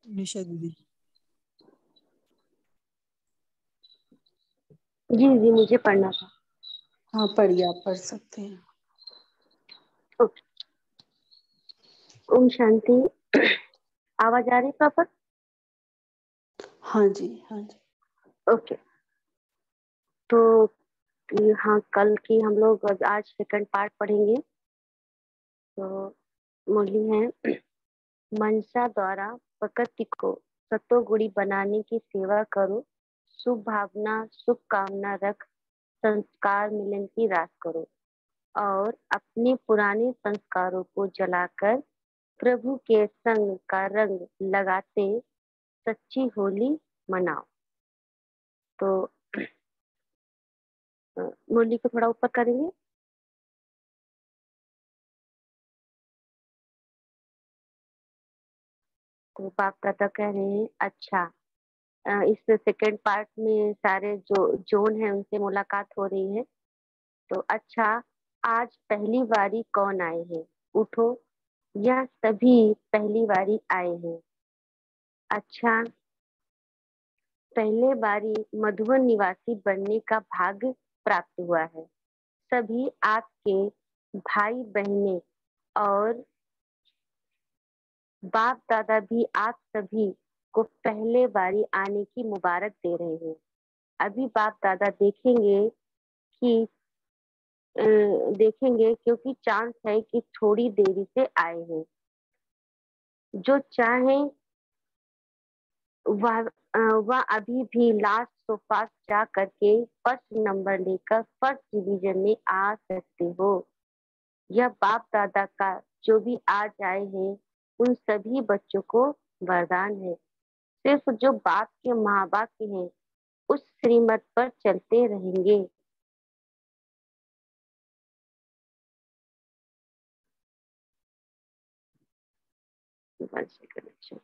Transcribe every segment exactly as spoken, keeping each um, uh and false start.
निशा दीदी। जी जी मुझे पढ़ना था। हाँ पढ़िए, आप पढ़ सकते हैं। ओके। ओम शांति। आवाज आ रही है प्रॉपर? हाँ जी हाँ जी। ओके। तो हाँ, कल की हम लोग आज सेकंड पार्ट पढ़ेंगे। तो मुरली है, मनसा द्वारा प्रकृति को सतोगुणी बनाने की सेवा करो, शुभ भावना शुभ कामना रख, संस्कार मिलन की रास करो और अपने पुराने संस्कारों को जलाकर प्रभु के संग का रंग लगाते सच्ची होली मनाओ। तो मुरली को थोड़ा ऊपर करेंगे। तो बाप दादा कह रहे हैं, अच्छा अ, इस सेकेंड पार्ट में सारे जो जोन है उनसे मुलाकात हो रही है। तो अच्छा, आज पहली बारी कौन आए हैं? उठो, यह सभी पहली बारी आए हैं। अच्छा, पहले बारी मधुबन निवासी बनने का भाग्य प्राप्त हुआ है। सभी आपके भाई बहने और बाप दादा भी आप सभी को पहले बारी आने की मुबारक दे रहे हैं। अभी बाप दादा देखेंगे कि अ, देखेंगे क्योंकि चांस है कि थोड़ी देरी से आए हैं। जो चाहें वह अ, वह अभी भी लास्ट सोफा जा करके फर्स्ट नंबर लेकर फर्स्ट डिवीजन में आ सकते हो। यह बाप दादा का जो भी आज आए हैं उन सभी बच्चों को वरदान है। सिर्फ जो बाप के माँ बाप के हैं उस श्रीमत पर चलते रहेंगे। One second. अच्छा,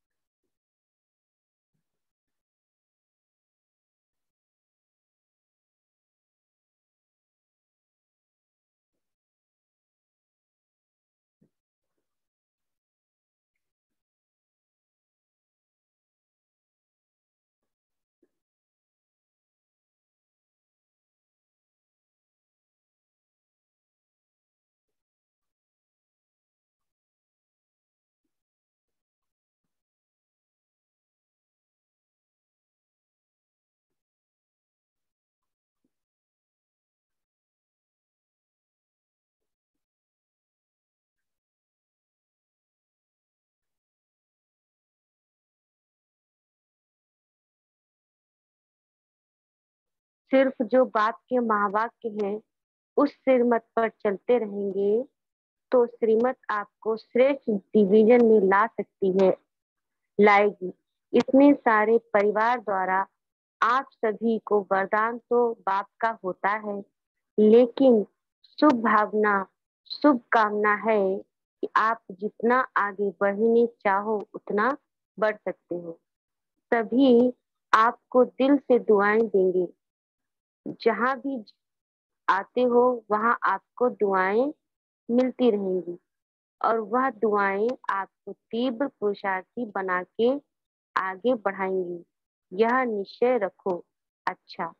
सिर्फ जो बाप के माँ बाप के हैं उस श्रीमत पर चलते रहेंगे तो श्रीमत आपको श्रेष्ठ डिवीजन में ला सकती है, लाएगी। इतने सारे परिवार द्वारा आप सभी को वरदान तो बाप का होता है, लेकिन शुभ भावना शुभ कामना है कि आप जितना आगे बढ़ने चाहो उतना बढ़ सकते हो। सभी आपको दिल से दुआएं देंगे। जहां भी आते हो वहां आपको दुआएं मिलती रहेंगी और वह दुआएं आपको तीव्र पुरुषार्थी बना के आगे बढ़ाएंगी। यह निश्चय रखो। अच्छा,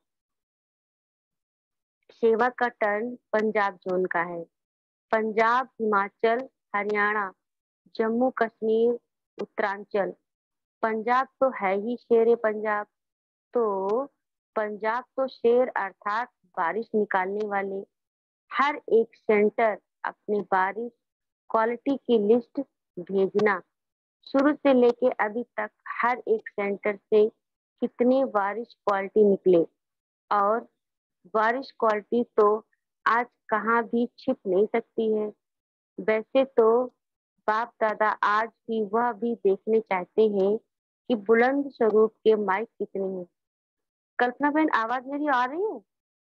सेवा का टर्न पंजाब जोन का है। पंजाब, हिमाचल, हरियाणा, जम्मू कश्मीर, उत्तरांचल। पंजाब तो है ही शेर पंजाब। तो पंजाब तो शेर अर्थात बारिश निकालने वाले। हर एक सेंटर अपनी बारिश क्वालिटी की लिस्ट भेजना। शुरू से लेके अभी तक हर एक सेंटर से कितनी बारिश क्वालिटी निकले, और बारिश क्वालिटी तो आज कहाँ भी छिप नहीं सकती है। वैसे तो बाप दादा आज भी वह भी देखने चाहते हैं कि बुलंद स्वरूप के माइक कितने हैं। कल्पना बहन, आवाज मेरी आ रही है?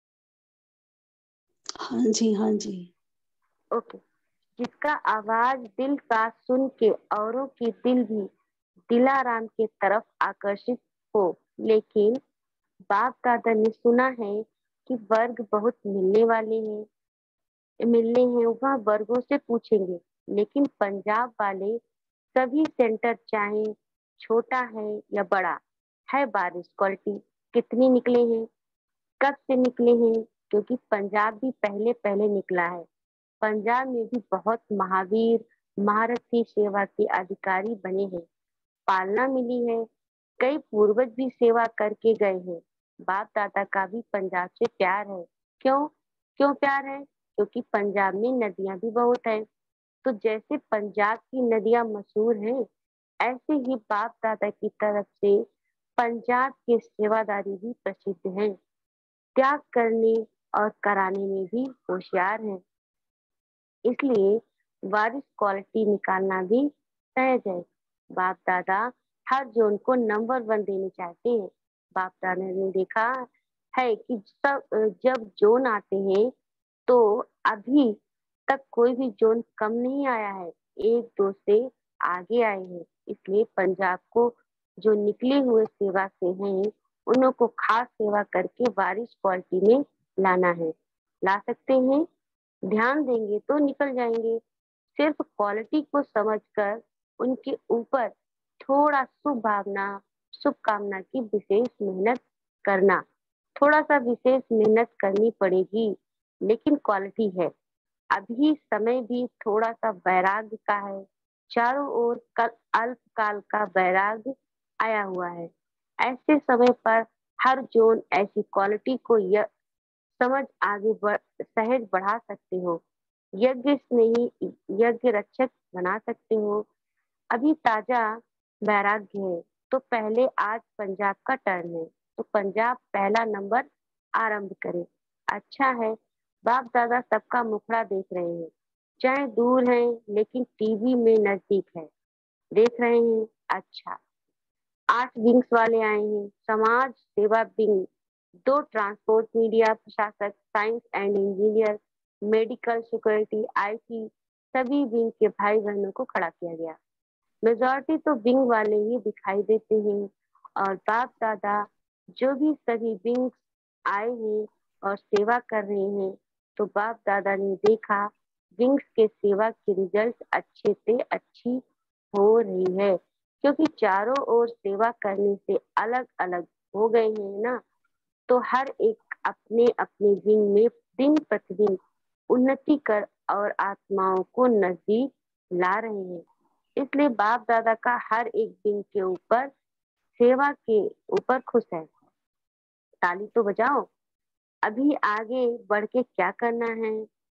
हाँ जी हाँ जी। ओके। जिसका आवाज दिल का सुन के औरों की दिल भी दिलाराम के तरफ आकर्षित हो। लेकिन बाप दादा ने सुना है कि वर्ग बहुत मिलने वाले हैं, मिलने हैं, वह वर्गों से पूछेंगे। लेकिन पंजाब वाले सभी सेंटर चाहे छोटा है या बड़ा है बारिश क्वालिटी, कितनी निकले हैं, कब से निकले हैं, क्योंकि पंजाब भी पहले पहले निकला है। पंजाब में भी बहुत महावीर महारथी सेवा के अधिकारी बने हैं, पालना मिली है, कई पूर्वज भी सेवा करके गए हैं। बाप दादा का भी पंजाब से प्यार है। क्यों? क्यों प्यार है? क्योंकि पंजाब में नदियां भी बहुत है। तो जैसे पंजाब की नदियां मशहूर हैं, ऐसे ही बाप दादा की तरफ से पंजाब की सेवादारी भी प्रसिद्ध है। त्याग करने और कराने में भी होशियार है। इसलिए वारिस क्वालिटी निकालना भी सहज है। बाप दादा हर जोन को नंबर वन देने चाहते हैं। बाप दादा ने देखा है कि सब जब जोन आते हैं तो अभी तक कोई भी जोन कम नहीं आया है, एक दो से आगे आए हैं। इसलिए पंजाब को जो निकले हुए सेवा से हैं, उन्हों को खास सेवा करके वारिस क्वालिटी में लाना है। ला सकते हैं, ध्यान देंगे तो निकल जाएंगे। सिर्फ क्वालिटी को समझकर उनके ऊपर थोड़ा शुभ भावना शुभकामना की विशेष मेहनत करना, थोड़ा सा विशेष मेहनत करनी पड़ेगी, लेकिन क्वालिटी है। अभी समय भी थोड़ा सा वैराग्य का है, चारों ओर कल अल्पकाल का वैराग्य आया हुआ है। ऐसे समय पर हर जोन ऐसी क्वालिटी को य, समझ आगे बढ़ सहज बढ़ा सकते हो, यज्ञ स्नेही यज्ञ रक्षक बना सकते हो। अभी ताजा वैराग्य है, तो पहले आज पंजाब का टर्न है, तो पंजाब पहला नंबर आरंभ करे। अच्छा है, बाप दादा सबका मुखड़ा देख रहे हैं, चाहे दूर है लेकिन टीवी में नजदीक है, देख रहे हैं। अच्छा, आठ विंग्स वाले आए हैं, समाज सेवा विंग, दो ट्रांसपोर्ट मीडिया प्रशासक, science and engineer, medical security, IT, सभी विंग के भाई बहनों को खड़ा किया गया। मेजॉरिटी तो विंग वाले ही दिखाई देते हैं, और बाप दादा जो भी सभी विंग आए हैं और सेवा कर रहे हैं, तो बाप दादा ने देखा विंग्स के सेवा की रिजल्ट अच्छे से अच्छी हो रही है, क्योंकि चारों ओर सेवा करने से अलग अलग हो गए हैं ना, तो हर एक अपने अपने विंग में दिन प्रतिदिन उन्नति कर और आत्माओं को नजदीक ला रहे हैं। इसलिए बाप दादा का हर एक दिन के ऊपर सेवा के ऊपर खुश है। ताली तो बजाओ। अभी आगे बढ़ के क्या करना है?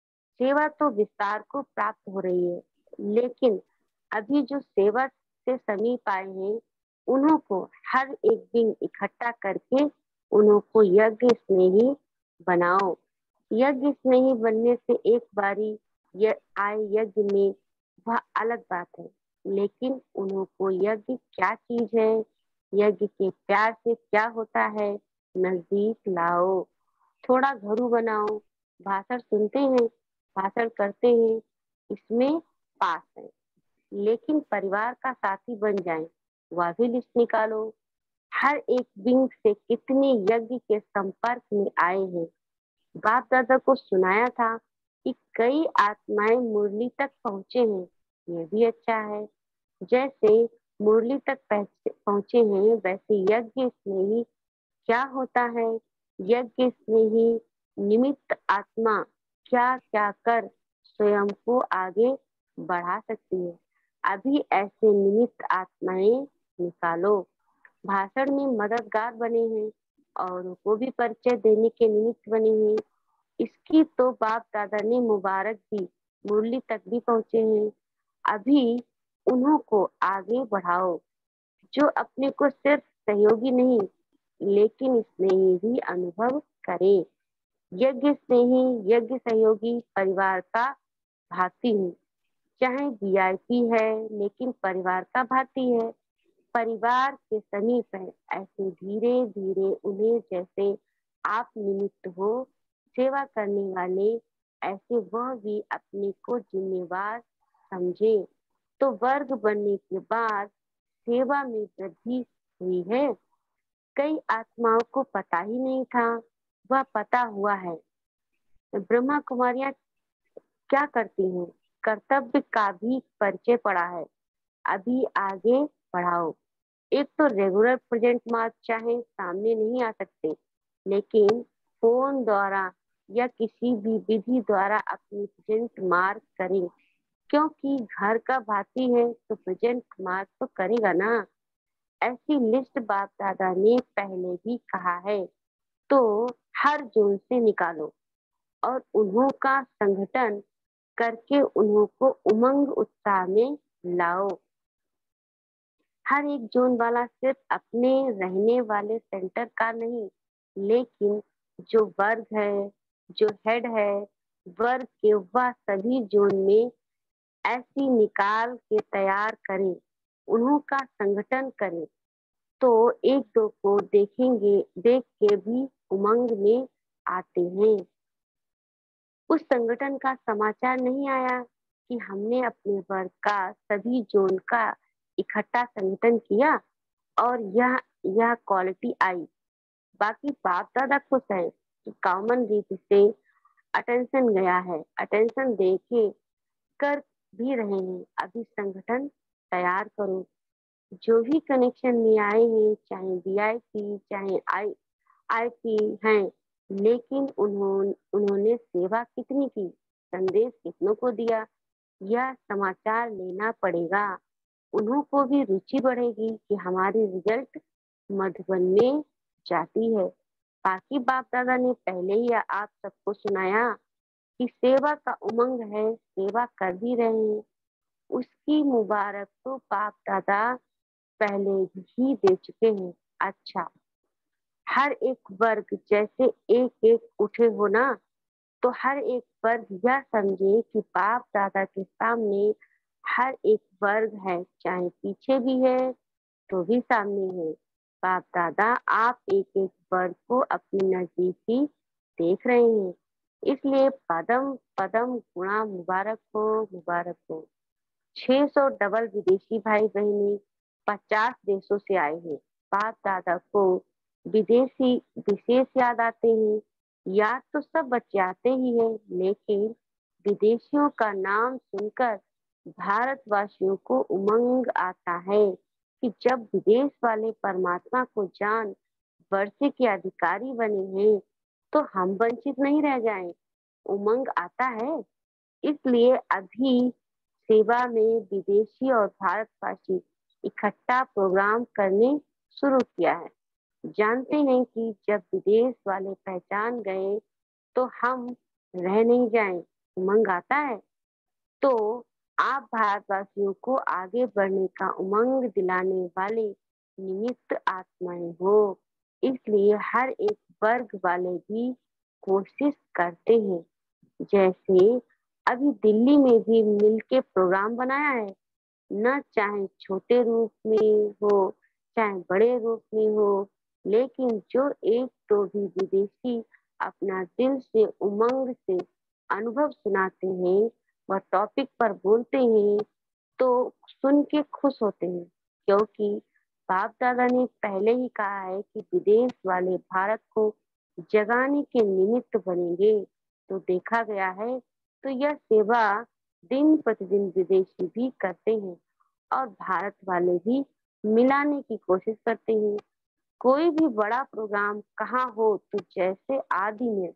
सेवा तो विस्तार को प्राप्त हो रही है, लेकिन अभी जो सेवा से समीप आए हैं, उन्हों को हर एक दिन इकट्ठा करके उन्हों को यज्ञ स्नेही बनाओ। यज्ञ स्नेही बनने से एक बारी य, आए यज्ञ में वह अलग बात है, लेकिन उन्हों को यज्ञ क्या चीज है, यज्ञ के प्यार से क्या होता है, नजदीक लाओ। थोड़ा घरू बनाओ, भाषण सुनते हैं, भाषण करते हैं, इसमें पास है, लेकिन परिवार का साथी बन जाए, वह भी लिस्ट निकालो। हर एक विंग से कितने यज्ञ के संपर्क में आए हैं। बाप दादा को सुनाया था कि कई आत्माएं मुरली तक पहुंचे हैं, ये भी अच्छा है। जैसे मुरली तक पहुंचे पहुंचे हैं, वैसे यज्ञ स्नेही क्या होता है, यज्ञ स्नेही निमित्त आत्मा क्या क्या कर स्वयं को आगे बढ़ा सकती है। अभी ऐसे निमित्त आत्माएं निकालो, भाषण में मददगार बने हैं और उनको भी परिचय देने के निमित्त बने हैं। इसकी तो बाप दादा ने मुबारक दी, मुरली तक भी पहुंचे हैं। अभी उन्हों को आगे बढ़ाओ, जो अपने को सिर्फ सहयोगी नहीं लेकिन स्नेही भी अनुभव करें। यज्ञ स्नेही यज्ञ सहयोगी परिवार का भाती हूँ, चाहे वीआईपी है लेकिन परिवार का भाती है, परिवार के समीप है। ऐसे धीरे धीरे उन्हें जैसे आप निमित्त हो सेवा करने वाले, ऐसे वह भी अपने को जिम्मेवार समझे। तो वर्ग बनने के बाद सेवा में वृद्धि हुई है। कई आत्माओं को पता ही नहीं था, वह पता हुआ है। ब्रह्मा कुमारियां क्या करती हैं, कर्तव्य का भी परिचय पड़ा है। अभी आगे बढ़ाओ, एक तो रेगुलर प्रेजेंट मार्क चाहे सामने नहीं आ सकते, लेकिन फोन द्वारा या किसी भी विधि द्वारा अपनी प्रेजेंट मार्क करें, क्योंकि घर का भाती है तो प्रेजेंट मार्क तो करेगा ना। ऐसी लिस्ट बाप दादा ने पहले भी कहा है। तो हर जोन से निकालो और उन्हों का संगठन करके उन्हों को उमंग उत्साह में लाओ। हर एक जोन वाला सिर्फ अपने रहने वाले सेंटर का नहीं, लेकिन जो वर्ग है, जो हेड है वर्ग के, वह सभी जोन में ऐसी निकाल के तैयार करें, उन्हों का संगठन करें। तो एक दो को देखेंगे, देख के भी उमंग में आते हैं। उस संगठन का समाचार नहीं आया कि हमने अपने वर्ग का सभी जोन का इकट्ठा संगठन किया और यह यह क्वालिटी आई। बाकी बाप दादा खुश है कि कॉमन रीति से अटेंशन गया है, अटेंशन देके कर भी रहे हैं। अभी संगठन तैयार करो। जो भी कनेक्शन में आए हैं, चाहे वीआईपी चाहे आई आईपी हैं, लेकिन उन्होंने उन्होंने सेवा कितनी की, संदेश कितनों को दिया, यह समाचार लेना पड़ेगा। उन्हों को भी रुचि बढ़ेगी कि हमारी रिजल्ट मधुबन में जाती है। बाकी बाप दादा ने पहले ही आप सबको सुनाया कि सेवा का उमंग है, सेवा कर भी रहे हैं। उसकी मुबारक तो बाप दादा पहले ही दे चुके हैं। अच्छा, हर एक वर्ग जैसे एक एक उठे हो ना, तो हर एक वर्ग यह समझे कि बाप दादा के सामने हर एक वर्ग है, चाहे पीछे भी है तो भी सामने है। बाप दादा आप एक एक वर्ग को अपनी नजदीकी देख रहे हैं, इसलिए पदम पदम गुणा मुबारक हो, मुबारक हो। छह सौ डबल विदेशी भाई बहनी पचास देशों से आए हैं। बाप दादा को विदेशी विशेष याद आते हैं। याद तो सब बच्चे आते ही हैं, लेकिन विदेशियों का नाम सुनकर भारतवासियों को उमंग आता है कि जब विदेश वाले परमात्मा को जान वर्षे के अधिकारी बने हैं, तो हम वंचित नहीं रह जाएं। उमंग आता है। इसलिए अभी सेवा में विदेशी और भारतवासी इकट्ठा प्रोग्राम करने शुरू किया है। जानते हैं कि जब विदेश वाले पहचान गए तो हम रह नहीं जाएं। उमंग आता है। तो आप भारतवासियों को आगे बढ़ने का उमंग दिलाने वाले निमित्त आत्माएं हो। इसलिए हर एक वर्ग वाले भी कोशिश करते हैं। जैसे अभी दिल्ली में भी मिलके प्रोग्राम बनाया है, न चाहे छोटे रूप में हो चाहे बड़े रूप में हो, लेकिन जो एक तो भी विदेशी अपना दिल से उमंग से अनुभव सुनाते हैं, वह टॉपिक पर बोलते हैं, तो सुन के खुश होते हैं। क्योंकि बाप दादा ने पहले ही कहा है कि विदेश वाले भारत को जगाने के निमित्त बनेंगे। तो देखा गया है, तो यह सेवा दिन प्रतिदिन विदेशी भी करते हैं और भारत वाले भी मिलाने की कोशिश करते हैं। कोई भी बड़ा प्रोग्राम कहाँ हो, तो जैसे आदि में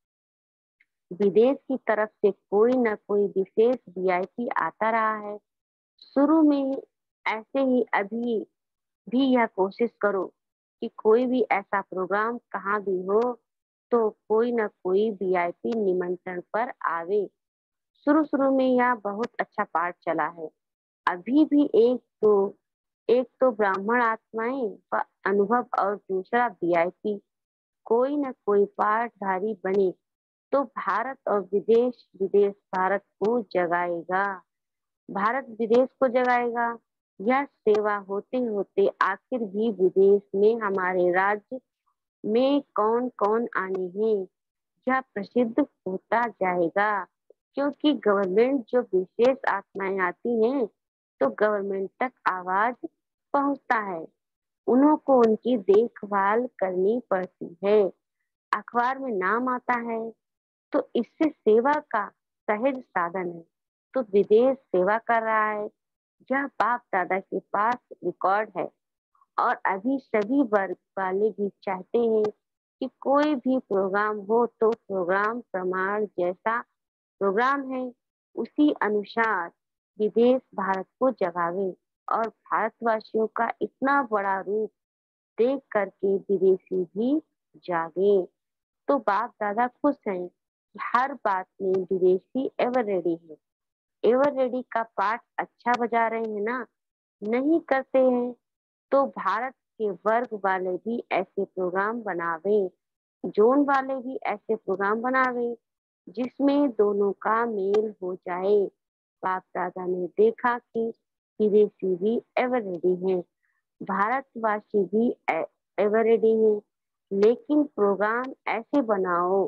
विदेश की तरफ से कोई न कोई विशेष वीआईपी आता रहा है। शुरू में ऐसे ही अभी भी यह कोशिश करो कि कोई भी ऐसा प्रोग्राम कहाँ भी हो तो कोई न कोई वीआईपी निमंत्रण पर आवे। शुरू शुरू में यह बहुत अच्छा पाठ चला है। अभी भी एक तो एक तो ब्राह्मण आत्माएं व अनुभव और दूसरा वीआईपी, कोई न कोई पाठधारी बने तो भारत और विदेश विदेश भारत को जगाएगा, भारत विदेश को जगाएगा। यह सेवा होते होते आखिर भी विदेश में हमारे राज्य में कौन कौन आने हैं, यह प्रसिद्ध होता जाएगा। क्योंकि गवर्नमेंट जो विशेष आत्माएं आती हैं, तो गवर्नमेंट तक आवाज पहुंचता है, उन्हों को उनकी देखभाल करनी पड़ती है, अखबार में नाम आता है, तो इससे सेवा का सहज साधन है। तो विदेश सेवा कर रहा है, यह बाप दादा के पास रिकॉर्ड है। और अभी सभी वर्ग वाले भी चाहते हैं कि कोई भी प्रोग्राम हो तो प्रोग्राम प्रमाण जैसा प्रोग्राम है उसी अनुसार विदेश भारत को जगावे और भारतवासियों का इतना बड़ा रूप देख करके विदेशी भी जागे। तो बाप दादा खुश हैं कि हर बात में विदेशी एवर रेडी है। एवर रेडी का पाठ अच्छा बजा रहे हैं ना? नहीं करते हैं तो भारत के वर्ग वाले भी ऐसे प्रोग्राम बनावे, जोन वाले भी ऐसे प्रोग्राम बनावे जिसमें दोनों का मेल हो जाए। बाप दादा ने देखा कि विदेशी भी एवर रेडी हैं, भारतवासी भी एवर रेडी हैं, लेकिन प्रोग्राम ऐसे बनाओ।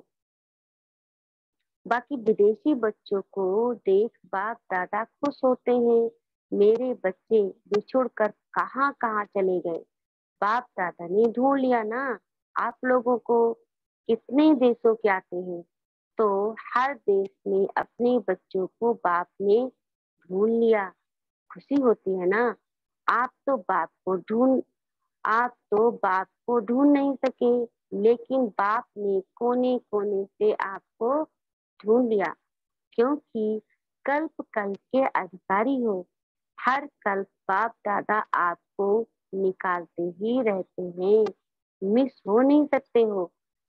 बाकी विदेशी बच्चों को देख बाप दादा खुश होते हैं। मेरे बच्चे बिछुड़ कर कहाँ कहाँ चले गए, बाप दादा ने ढूंढ लिया ना। आप लोगों को कितने देशों के आते हैं, तो हर देश में अपने बच्चों को बाप ने ढूंढ लिया। खुशी होती है ना। आप तो बाप को ढूंढ आप तो बाप को ढूंढ नहीं सके, लेकिन बाप ने कोने कोने से आपको ढूंढ लिया, क्योंकि कल्प कल्प के अधिकारी हो। हर कल्प बाप दादा आपको निकालते ही रहते हैं, मिस हो नहीं सकते हो।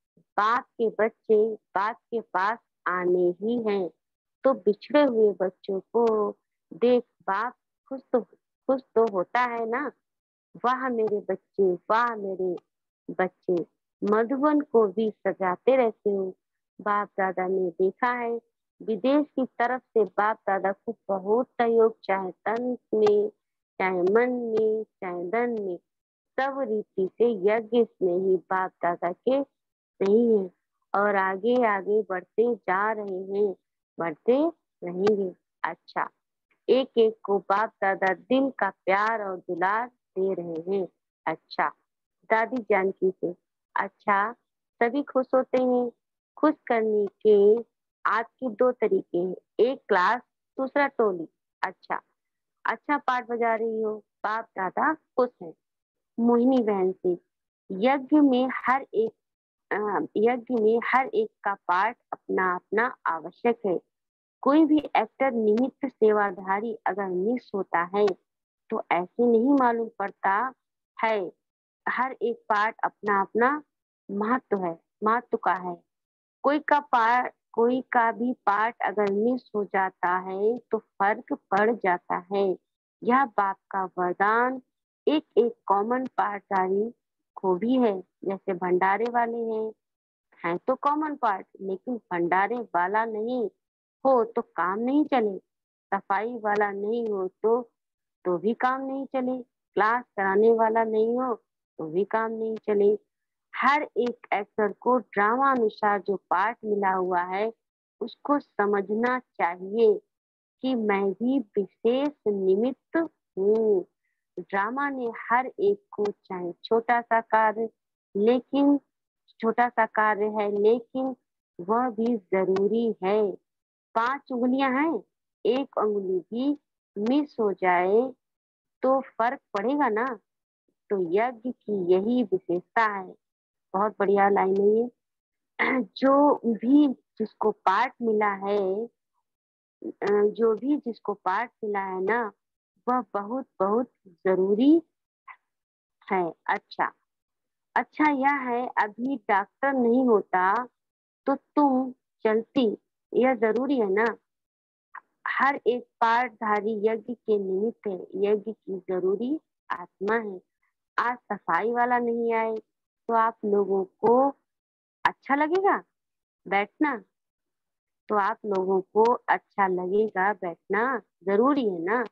बाप के बच्चे बाप के पास आने ही हैं, तो बिछड़े हुए बच्चों को देख बाप खुश तो खुश तो होता है ना। वाह मेरे बच्चे, वाह मेरे बच्चे, मधुबन को भी सजाते रहते हो। बाप दादा ने देखा है विदेश की तरफ से बाप दादा को बहुत सहयोग, चाहे तन में, चाहे मन में, चाहे धन में, सब रीति से यज्ञ में ही बाप दादा के नहीं है और आगे आगे बढ़ते जा रहे हैं, बढ़ते रहेंगे। अच्छा, एक एक को बाप दादा दिल का प्यार और दुलार दे रहे हैं। अच्छा, दादी जानकी से अच्छा, सभी खुश होते हैं। खुश करने के आपके दो तरीके हैं, एक क्लास, दूसरा टोली। अच्छा, अच्छा पाठ बजा रही हो, बाप दादा खुश हैं। मोहिनी बहन से यज्ञ में हर एक अ, यज्ञ में हर एक का पार्ट अपना अपना आवश्यक है। कोई भी एक्टर निमित्त सेवाधारी अगर मिस होता है तो ऐसे नहीं मालूम पड़ता है। हर एक पार्ट अपना अपना महत्व है, महत्व का है। कोई का पार्ट कोई का भी पार्ट अगर मिस हो जाता है तो फर्क पड़ जाता है। यह बाप का वरदान एक एक कॉमन पार्टधारी को भी है। जैसे भंडारे वाले हैं, हैं तो कॉमन पार्ट, लेकिन भंडारे वाला नहीं हो तो काम नहीं चले। सफाई वाला नहीं हो तो तो भी काम नहीं चले। क्लास कराने वाला नहीं हो तो भी काम नहीं चले। हर एक एक्टर को ड्रामा अनुसार जो पार्ट मिला हुआ है उसको समझना चाहिए कि मैं भी विशेष निमित्त हूँ। ड्रामा ने हर एक को, चाहे छोटा सा कार्य लेकिन छोटा सा कार्य है लेकिन वह भी जरूरी है। पांच उंगलियां हैं, एक उंगली भी मिस हो जाए तो फर्क पड़ेगा ना। तो यज्ञ की यही विशेषता है। बहुत बढ़िया लाइन है ये। जो भी जिसको पार्ट मिला है, अ, जो भी जिसको पार्ट मिला है ना, वह बहुत बहुत जरूरी है। अच्छा, अच्छा यह है अभी डॉक्टर नहीं होता तो तुम चलती, यह जरूरी है ना। हर एक पार्टधारी यज्ञ के निमित्त है, यज्ञ की जरूरी आत्मा है। आज सफाई वाला नहीं आए तो आप लोगों को अच्छा लगेगा बैठना? तो आप लोगों को अच्छा लगेगा बैठना, जरूरी है ना।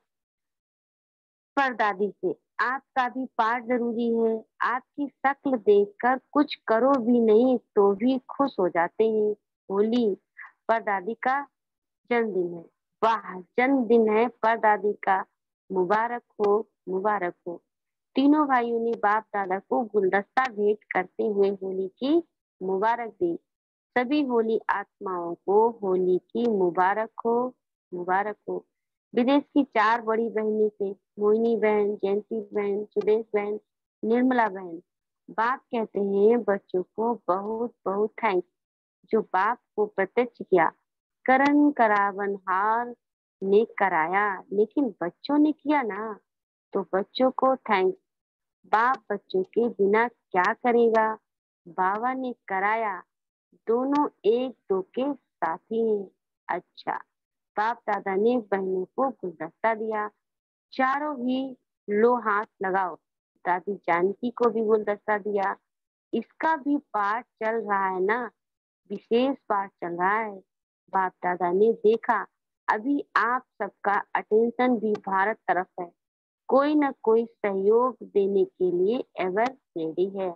पर दादी से आपका भी पार्ट जरूरी है। आपकी शक्ल देखकर कुछ करो भी नहीं तो भी खुश हो जाते हैं। होली पर दादी का जन्मदिन है। वाह, जन्मदिन है पर दादी का, मुबारक हो, मुबारक हो। तीनों भाइयों ने बाप दादा को गुलदस्ता भेंट करते हुए होली की मुबारक दी। सभी होली आत्माओं को होली की मुबारक हो, मुबारक हो। विदेश की चार बड़ी बहनें से मोहिनी बहन, जयंती बहन, सुदेश बहन निर्मला बहन, बाप कहते हैं बच्चों को बहुत बहुत थैंक्स, जो बाप को प्रत्यक्ष किया, करण करावनहार ने कराया, लेकिन बच्चों ने किया ना, तो बच्चों को थैंक्स। बाप बच्चों के बिना क्या करेगा, बाबा ने कराया, दोनों एक दो के साथी हैं। अच्छा, बाप दादा ने बहनों को गुलदस्ता दिया, चारों ही लो हाथ लगाओ। दादी जानकी को भी गुलदस्ता दिया, इसका भी पाठ चल रहा है ना, विशेष पाठ चल रहा है। बाप दादा ने देखा, अभी आप सबका अटेंशन भी भारत तरफ है, कोई न कोई सहयोग देने के लिए एवर रेडी है।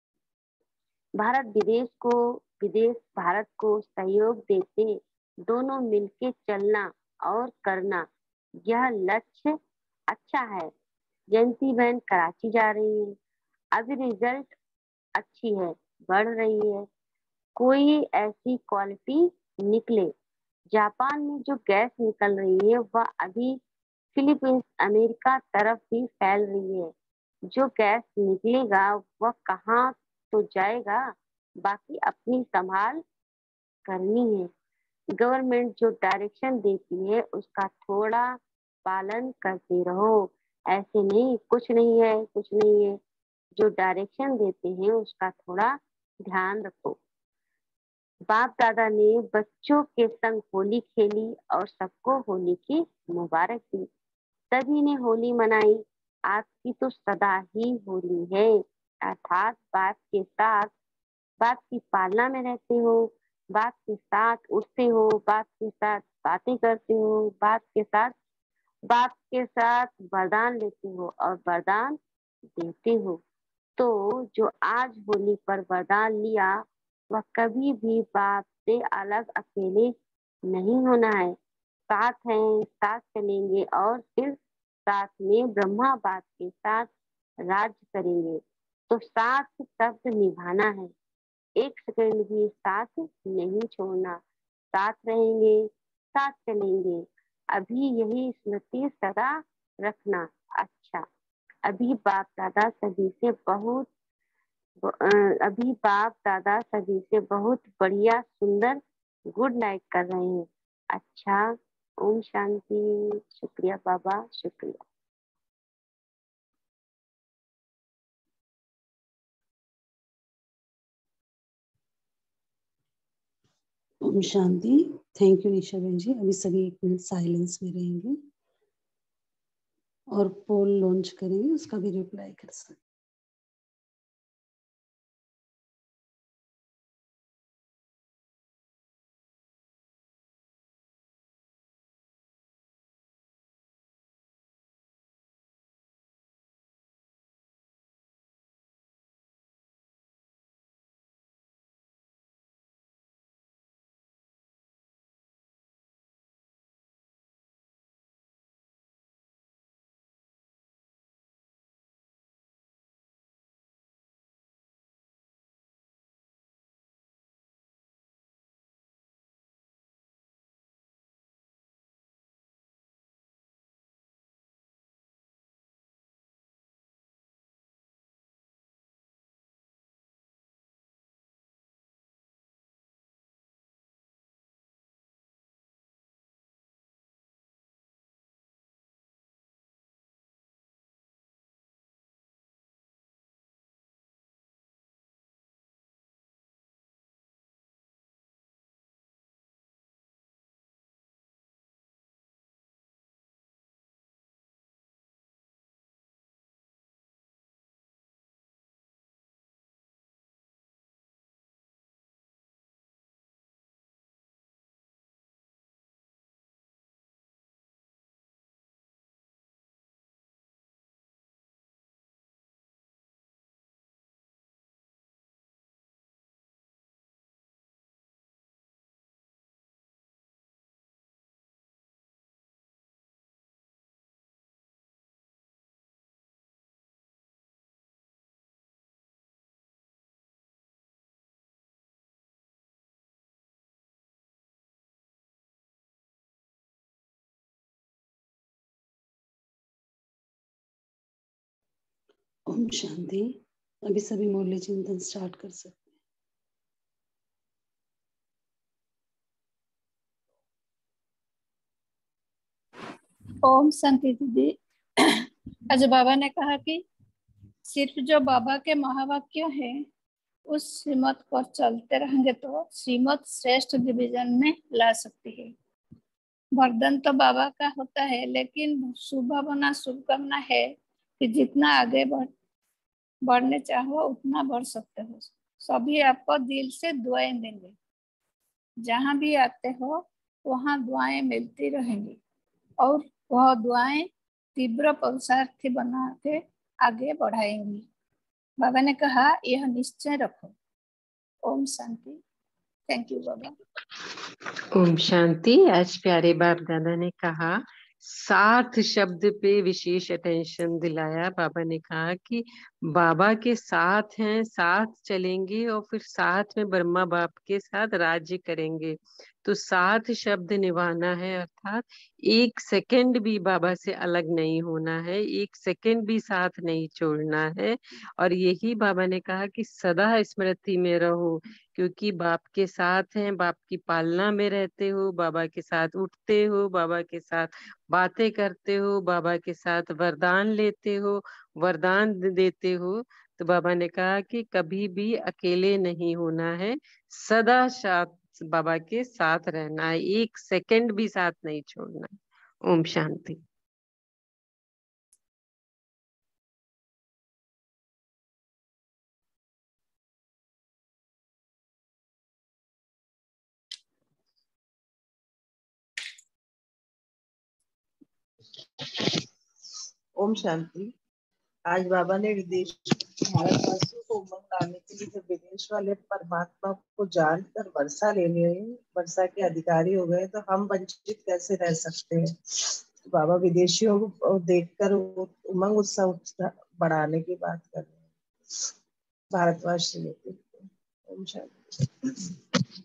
भारत विदेश को, विदेश भारत को सहयोग देते, दोनों मिलके चलना और करना, यह लक्ष्य अच्छा है। जयंती बहन कराची जा रही है, अभी रिजल्ट अच्छी है, बढ़ रही है, कोई ऐसी क्वालिटी निकले। जापान में जो गैस निकल रही है वह अभी फिलीपींस अमेरिका तरफ भी फैल रही है। जो गैस निकलेगा वह कहाँ तो जाएगा, बाकी अपनी संभाल करनी है। गवर्नमेंट जो डायरेक्शन देती है उसका थोड़ा पालन करते रहो, ऐसे नहीं कुछ नहीं है कुछ नहीं है, जो डायरेक्शन देते हैं उसका थोड़ा ध्यान रखो। बाप दादा ने बच्चों के संग होली खेली और सबको होली की मुबारक दी, सभी ने होली मनाई। आपकी तो सदा ही होली है, अर्थात बाप के साथ, बाप की पालना में रहते हो, बाप के साथ उठते हो, बाप के साथ बातें करते हो, बाप के साथ, बाप के साथ वरदान लेते हो और वरदान देते हो। तो जो आज होली पर वरदान लिया, वह कभी भी बाप से अलग अकेले नहीं होना है। साथ हैं, साथ चलेंगे और फिर साथ में ब्रह्मा बाप के साथ राज्य करेंगे। तो साथ शब्द निभाना है, एक सेकंड भी साथ नहीं छोड़ना, साथ रहेंगे, साथ चलेंगे। अभी यही स्मृति सदा रखना। अच्छा, अभी बाप दादा सभी से बहुत अ, अभी बाप दादा सभी से बहुत बढ़िया सुंदर गुड नाइट कर रहे हैं। अच्छा, ओम शांति। शुक्रिया बाबा, शुक्रिया। ओम शांति। थैंक यू निशा बहन जी। अभी सभी एक मिनट साइलेंस में रहेंगे और पोल लॉन्च करेंगे, उसका भी रिप्लाई कर सकते। ओम शांति। अभी सभी मुरली चिंतन स्टार्ट कर सकते हैं। ओम शांति दीदी। आज बाबा ने कहा कि सिर्फ जो बाबा के महावाक्य है उस श्रीमत पर चलते रहेंगे तो श्रीमत श्रेष्ठ डिवीजन में ला सकती है। वरदान तो बाबा का होता है, लेकिन शुभकामना शुभकामना है कि जितना आगे बढ़ बढ़ने चाहो उतना बढ़ सकते हो। सभी आपको दिल से दुआएं देंगे। जहां भी आते हो वहां दुआएं मिलती रहेंगी और वह दुआएं तीव्र पुरुषार्थी बना के आगे बढ़ाएंगी। बाबा ने कहा यह निश्चय रखो। ओम शांति। थैंक यू बाबा। ओम शांति। आज प्यारे बाप दादा ने कहा, साथ शब्द पे विशेष अटेंशन दिलाया। बाबा ने कहा कि बाबा के साथ हैं, साथ चलेंगे और फिर साथ में ब्रह्मा बाप के साथ राज्य करेंगे। तो साथ शब्द निभाना है, अर्थात एक सेकंड भी बाबा से अलग नहीं होना है, एक सेकंड भी साथ नहीं छोड़ना है। और यही बाबा ने कहा कि सदा स्मृति में रहो, क्योंकि बाप के साथ हैं, बाप की पालना में रहते हो, बाबा के साथ उठते हो, बाबा के साथ बातें करते हो, बाबा के साथ वरदान लेते हो, वरदान देते हो। तो बाबा ने कहा कि कभी भी अकेले नहीं होना है, सदा साथ बाबा के साथ रहना है, एक सेकंड भी साथ नहीं छोड़ना है। ओम शांति। ओम शांति। आज बाबा ने विदेश भारतवासियों को उमंग लाने के लिए जब विदेश वाले परमात्मा को जानकर वर्षा लेने वर्षा के अधिकारी हो गए तो हम वंचित कैसे रह सकते हैं। तो बाबा विदेशियों को देखकर उमंग उत्साह बढ़ाने की बात कर रहे हैं भारतवासियों को। ओम शांति।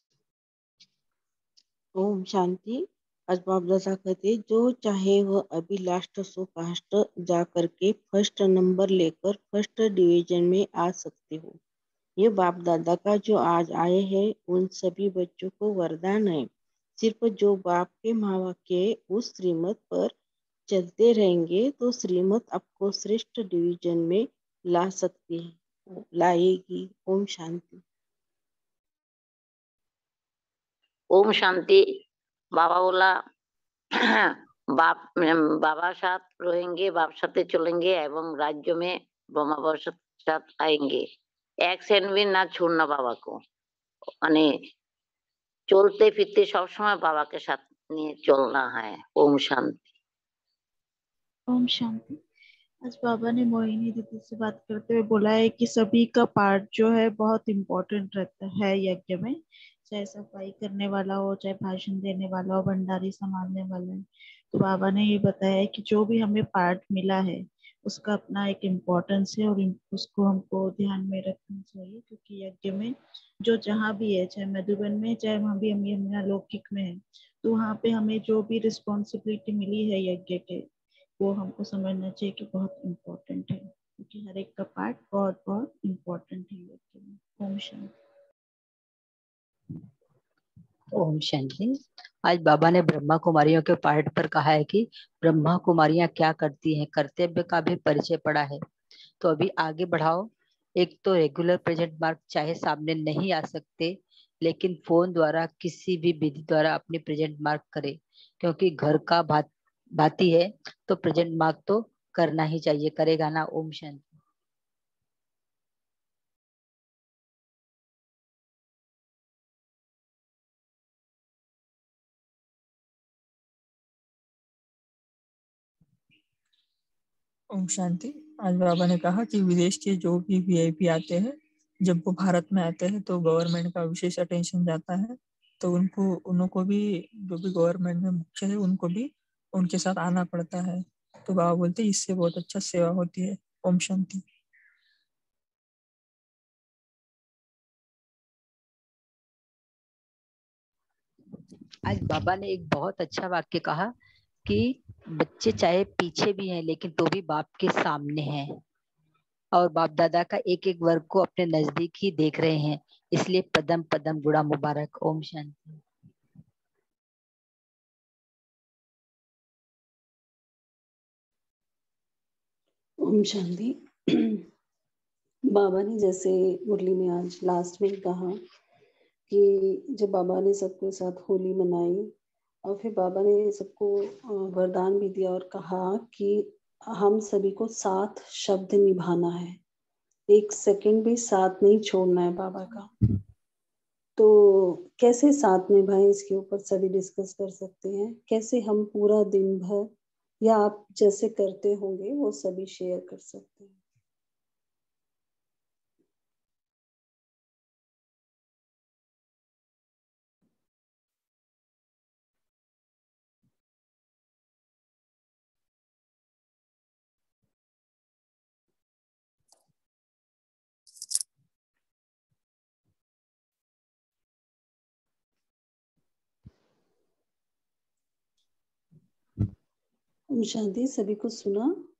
ओम शांति। आज बाप दादा कहते जो चाहे वह अभी लास्ट सो फास्ट जा करके फर्स्ट नंबर लेकर फर्स्ट डिवीजन में आ सकते हो। ये बाप दादा का जो आज आए हैं उन सभी बच्चों को वरदान है। सिर्फ जो बाप के महावाक्य उस श्रीमत पर चलते रहेंगे तो श्रीमत आपको श्रेष्ठ डिवीजन में ला सकती है, लाएगी। ओम शांति। ओम शांति। बाबा बोला बाप बाबा साथ रहेंगे, बाप साथे चलेंगे एवं राज्य में ब्रह्मा बाबा साथ आएंगे। एक सेकंड भी ना छोड़ना बाबा को, माने चलते फिरते सब समय बाबा के साथ निये चलना है। ओम शांति। ओम शांति। आज बाबा ने मोहिनी दीदी से बात करते हुए बोला है कि सभी का पार्ट जो है बहुत इम्पोर्टेंट रहता है यज्ञ में, चाहे सफाई करने वाला हो, चाहे भाषण देने वाला हो, भंडारी संभालने वाला है। तो बाबा ने ये बताया है कि जो भी हमें पार्ट मिला है उसका अपना एक इम्पोर्टेंस है और उसको हमको ध्यान में रखना चाहिए, क्योंकि यज्ञ में जो जहाँ भी है, चाहे मधुबन में चाहे वहाँ भी हम यमुना लौकिक में है, तो वहाँ पे हमें जो भी रिस्पॉन्सिबिलिटी मिली है यज्ञ के वो हमको समझना चाहिए कि बहुत इम्पोर्टेंट है, क्योंकि हर एक का पार्ट बहुत बहुत इम्पोर्टेंट है यज्ञ में। ओम शांति। ओम शांति। आज बाबा ने ब्रह्मा कुमारियों के पार्ट पर कहा है कि ब्रह्मा कुमारियां क्या करती हैं, कर्तव्य का भी परिचय पड़ा है। तो अभी आगे बढ़ाओ। एक तो रेगुलर प्रेजेंट मार्क चाहे सामने नहीं आ सकते, लेकिन फोन द्वारा किसी भी विधि द्वारा अपनी प्रेजेंट मार्क करे, क्योंकि घर का बात बाती है तो प्रेजेंट मार्क तो करना ही चाहिए। करेगा ना? ओम शांति। ओम शांति। आज बाबा ने कहा कि विदेश के जो भी वीआईपी आते हैं, जब वो भारत में आते हैं तो गवर्नमेंट का विशेष अटेंशन जाता है, तो उनको उनको भी जो भी गवर्नमेंट में मुख्य है उनको भी उनके साथ आना पड़ता है। तो बाबा बोलते हैं इससे बहुत अच्छा सेवा होती है। ओम शांति। आज बाबा ने एक बहुत अच्छा वाक्य कहा कि बच्चे चाहे पीछे भी हैं लेकिन तो भी बाप के सामने हैं। और बाप दादा का एक एक वर्ग को अपने नजदीक ही देख रहे हैं, इसलिए पदम पदम गुड़ा मुबारक। ओम शांति। ओम शांति। बाबा ने जैसे मुरली में आज लास्ट में कहा कि जब बाबा ने सबके साथ होली मनाई और फिर बाबा ने सबको वरदान भी दिया और कहा कि हम सभी को साथ शब्द निभाना है, एक सेकंड भी साथ नहीं छोड़ना है बाबा का। तो कैसे साथ निभाएं, इसके ऊपर सभी डिस्कस कर सकते हैं। कैसे हम पूरा दिन भर या आप जैसे करते होंगे वो सभी शेयर कर सकते हैं। ओम शांति। सभी को सुना?